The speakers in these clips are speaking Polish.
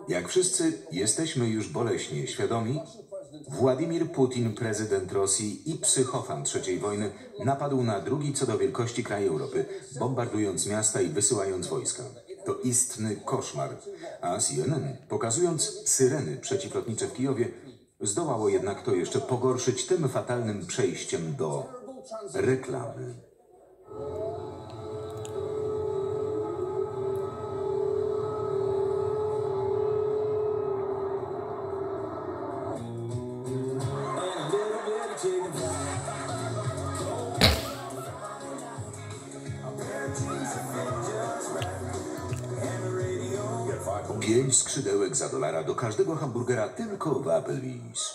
Jak wszyscy jesteśmy już boleśnie świadomi, Władimir Putin, prezydent Rosji i psychofan III wojny, napadł na drugi co do wielkości kraj Europy, bombardując miasta i wysyłając wojska. To istny koszmar. A CNN, pokazując syreny przeciwlotnicze w Kijowie, zdołało jednak to jeszcze pogorszyć tym fatalnym przejściem do reklamy. Pięć skrzydełek za $1 do każdego hamburgera tylko w Applebee's.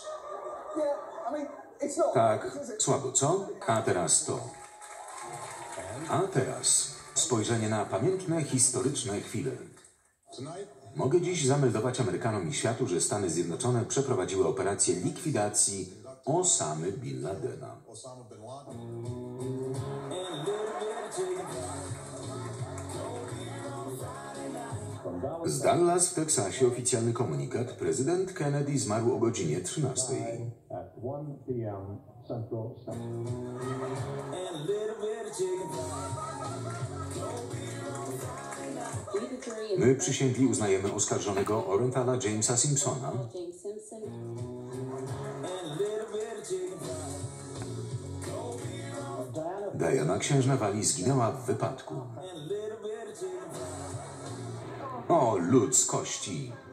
Tak, słabo, co? A teraz to. A teraz spojrzenie na pamiętne, historyczne chwile. Mogę dziś zameldować Amerykanom i światu, że Stany Zjednoczone przeprowadziły operację likwidacji Osamy Bin Ladena. Z Dallas w Teksasie oficjalny komunikat. Prezydent Kennedy zmarł o godzinie 13. My przysięgli uznajemy oskarżonego Orenthala Jamesa Simpsona, Diana, księżna Walii, zginęła w wypadku. O ludzkości!